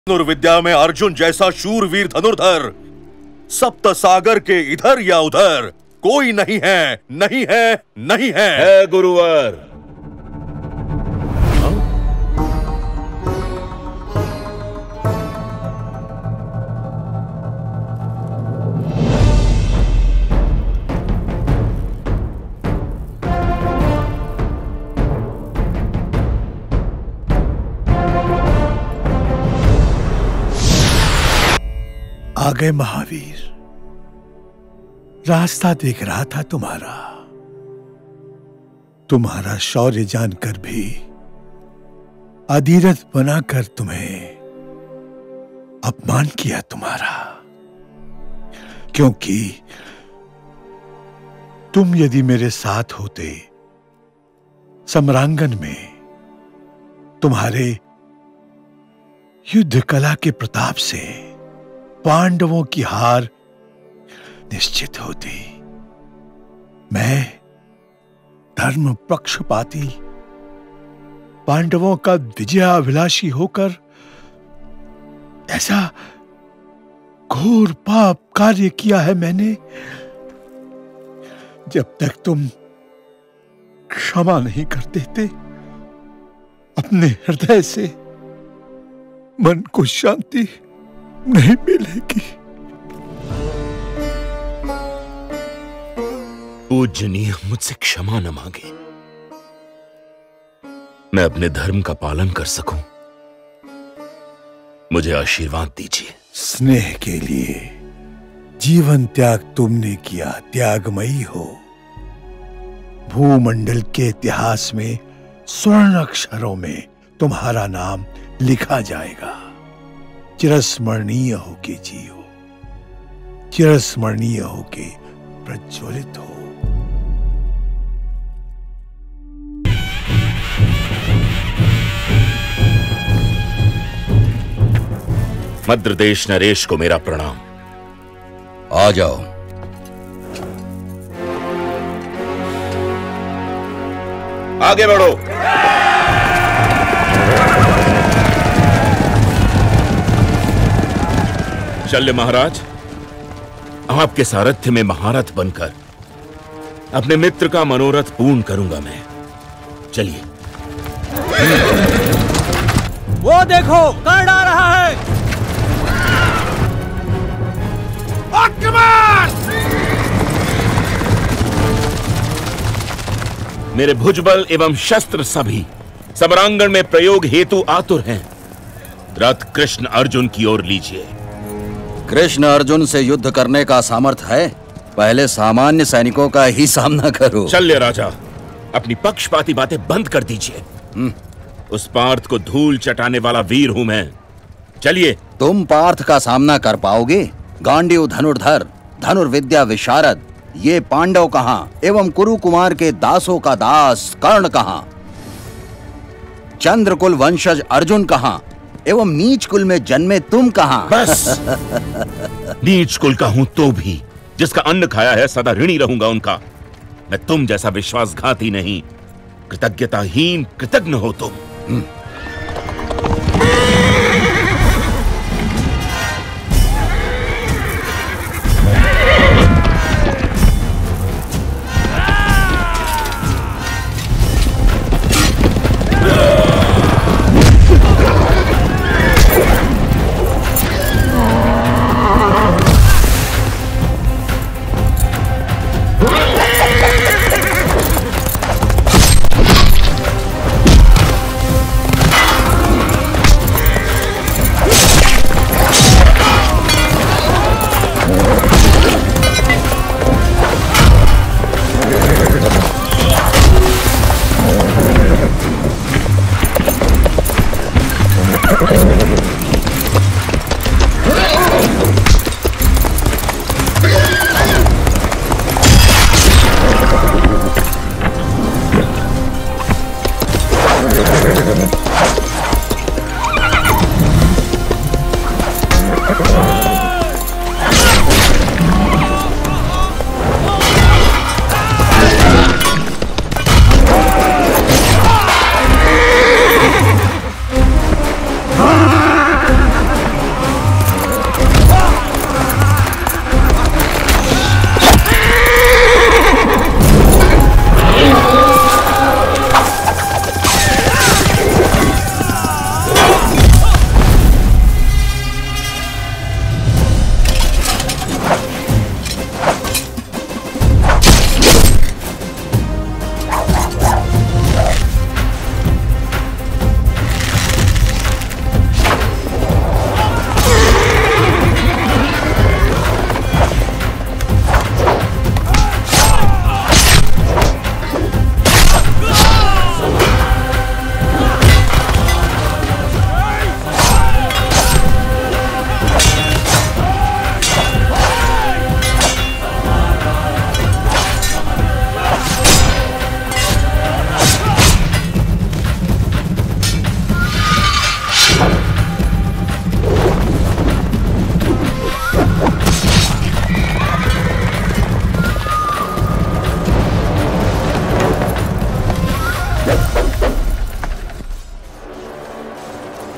धनुर्विद्या में अर्जुन जैसा शूरवीर धनुर्धर सप्त सागर के इधर या उधर कोई नहीं है, नहीं है, नहीं है। है गुरुवर। आ गए महावीर। रास्ता देख रहा था तुम्हारा शौर्य जानकर भी अधीरथ बनाकर तुम्हें अपमान किया तुम्हारा, क्योंकि तुम यदि मेरे साथ होते सम्रांगण में तुम्हारे युद्ध कला के प्रताप से पांडवों की हार निश्चित होती। मैं धर्म पक्षपाती पांडवों का विजयाभिलाषी होकर ऐसा घोर पाप कार्य किया है मैंने। जब तक तुम क्षमा नहीं कर देते अपने हृदय से मन को शांति नहीं मिलेगी। पूजनीय, मुझसे क्षमा न मांगे। मैं अपने धर्म का पालन कर सकूं, मुझे आशीर्वाद दीजिए। स्नेह के लिए जीवन त्याग तुमने किया, त्यागमयी हो। भूमंडल के इतिहास में स्वर्ण अक्षरों में तुम्हारा नाम लिखा जाएगा। चिरस्मरणीय होके जियो, चिरस्मरणीय होके प्रज्वलित हो। मद्र देश नरेश को मेरा प्रणाम। आ जाओ। आगे बढ़ो। शल्य महाराज, आपके सारथ्य में महारथ बनकर अपने मित्र का मनोरथ पूर्ण करूंगा मैं। चलिए। वो देखो, कर्ण आ रहा है। मेरे भुजबल एवं शस्त्र सभी सम्रांगण में प्रयोग हेतु आतुर हैं। रथ कृष्ण अर्जुन की ओर लीजिए। कृष्ण अर्जुन से युद्ध करने का सामर्थ्य है, पहले सामान्य सैनिकों का ही सामना करो। शल्य राजा, अपनी पक्षपाती बातें बंद कर दीजिए। उस पार्थ को धूल चटाने वाला वीर हूं मैं। चलिए। तुम पार्थ का सामना कर पाओगे? गांडीव धनुर्धर, धनुर्विद्या विशारद ये पांडव कहां एवं कुरु कुमार के दासों का दास कर्ण कहां? चंद्रकुल वंशज अर्जुन कहां एवं नीच कुल में जन्मे तुम कहां? बस। नीच कुल का हूं तो भी जिसका अन्न खाया है सदा ऋणी रहूंगा उनका। मैं तुम जैसा विश्वासघाती नहीं, कृतज्ञताहीन कृतज्ञ हो तुम।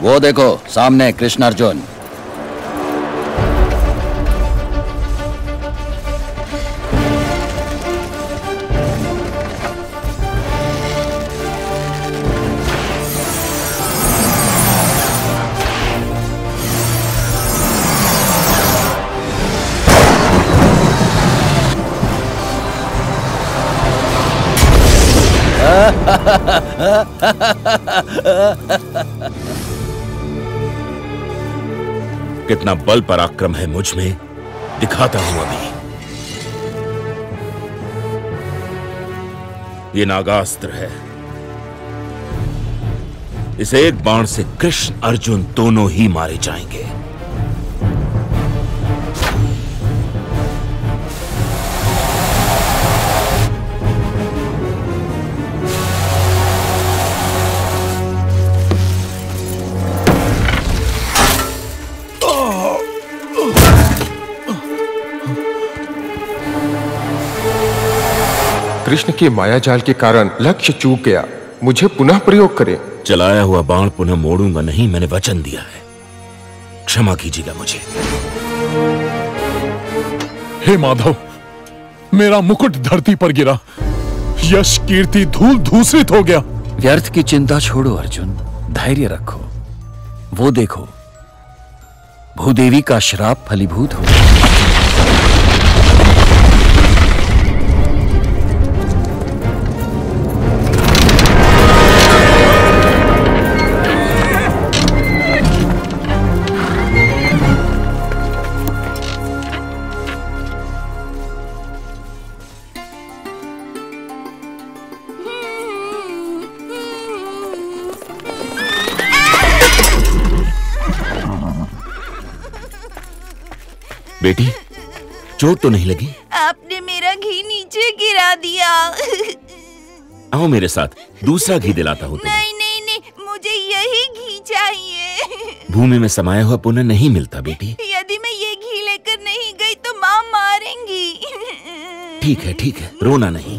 वो देखो सामने कृष्ण अर्जुन। कितना बल पराक्रम है मुझ में, दिखाता हूं अभी। ये नागास्त्र है। इस एक बाण से कृष्ण अर्जुन दोनों ही मारे जाएंगे। कृष्ण के मायाजाल के कारण लक्ष्य चूक गया, मुझे पुनः प्रयोग करें। चलाया हुआ बाण पुनः मोड़ूंगा नहीं, मैंने वचन दिया है। क्षमा कीजिएगा मुझे। हे माधव, मेरा मुकुट धरती पर गिरा, यश कीर्ति धूल धूसरित हो गया। व्यर्थ की चिंता छोड़ो अर्जुन, धैर्य रखो। वो देखो, भूदेवी का श्राप फलीभूत हो। बेटी, चोट तो नहीं लगी? आपने मेरा घी नीचे गिरा दिया। आओ मेरे साथ, दूसरा घी दिलाता हूँ तुम्हें। नहीं नहीं नहीं, मुझे यही घी चाहिए। भूमि में समाया हुआ पुनः नहीं मिलता बेटी। यदि मैं ये घी लेकर नहीं गई तो माँ मारेंगी। ठीक है, रोना नहीं।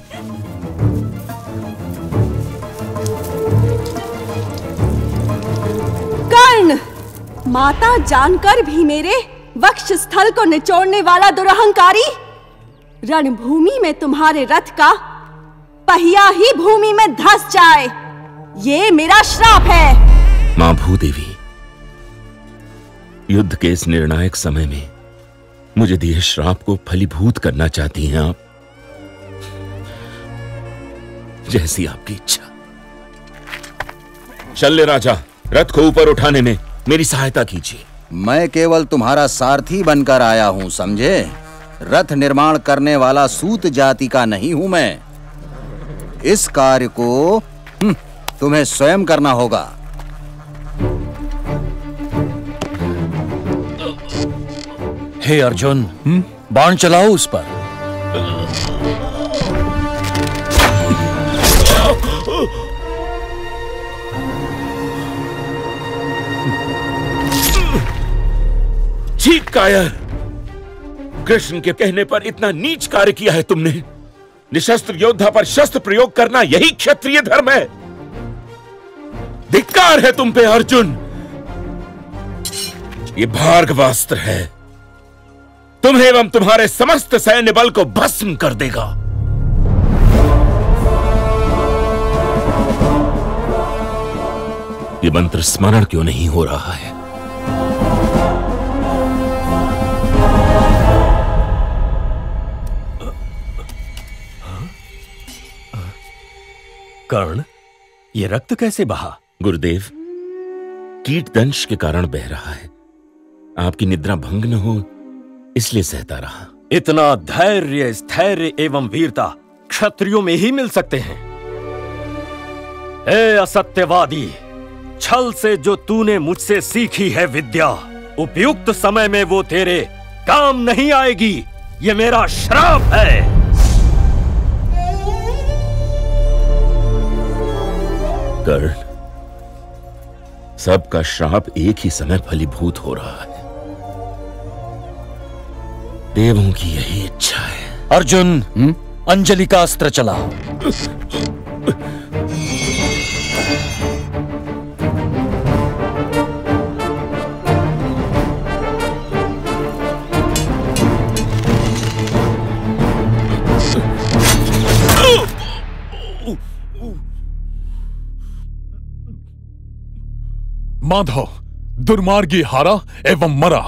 कर्ण, माता जानकर भी मेरे वक्ष स्थल को निचोड़ने वाला दुरहंकारी, रणभूमि में तुम्हारे रथ का पहिया ही भूमि में धंस जाए, ये मेरा श्राप है। मां भूदेवी, युद्ध के इस निर्णायक समय में मुझे दिए श्राप को फलीभूत करना चाहती हैं आप? जैसी आपकी इच्छा। शल्य राजा, रथ को ऊपर उठाने में मेरी सहायता कीजिए। मैं केवल तुम्हारा सारथी बनकर आया हूं, समझे? रथ निर्माण करने वाला सूत जाति का नहीं हूं मैं। इस कार्य को तुम्हें स्वयं करना होगा। हे अर्जुन, बाण चलाओ उस पर। ठीक कायर, कृष्ण के कहने पर इतना नीच कार्य किया है तुमने। निशस्त्र योद्धा पर शस्त्र प्रयोग करना यही क्षत्रिय धर्म है। धिक्कार है तुम पे अर्जुन। ये भार्गवास्त्र है, तुम्हें एवं तुम्हारे समस्त सैन्य बल को भस्म कर देगा। ये मंत्र स्मरण क्यों नहीं हो रहा है? कर्ण, ये रक्त कैसे बहा? गुरुदेव, कीट दंश के कारण बह रहा है। आपकी निद्रा भंग न हो इसलिए सहता रहा। इतना धैर्य, स्थैर्य एवं वीरता क्षत्रियों में ही मिल सकते हैं। हे असत्यवादी, छल से जो तूने मुझसे सीखी है विद्या, उपयुक्त समय में वो तेरे काम नहीं आएगी। ये मेरा श्राप है। कर्ण, सबका श्राप एक ही समय फलीभूत हो रहा है। देवों की यही इच्छा है। अर्जुन, अंजलि का अस्त्र चलाओ। माधव दुर्मार्गी हारा एवं मरा।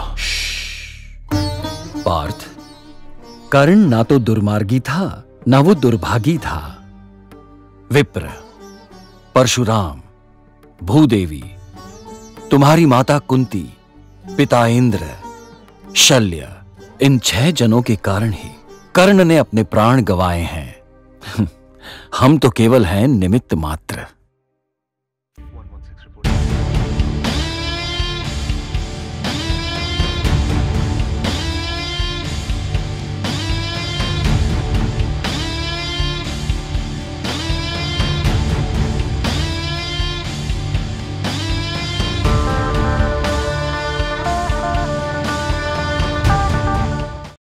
पार्थ, कर्ण ना तो दुर्मार्गी था ना वो दुर्भागी था। विप्र, परशुराम, भूदेवी, तुम्हारी माता कुंती, पिता इंद्र, शल्य, इन 6 जनों के कारण ही कर्ण ने अपने प्राण गंवाए हैं। हम तो केवल हैं निमित्त मात्र।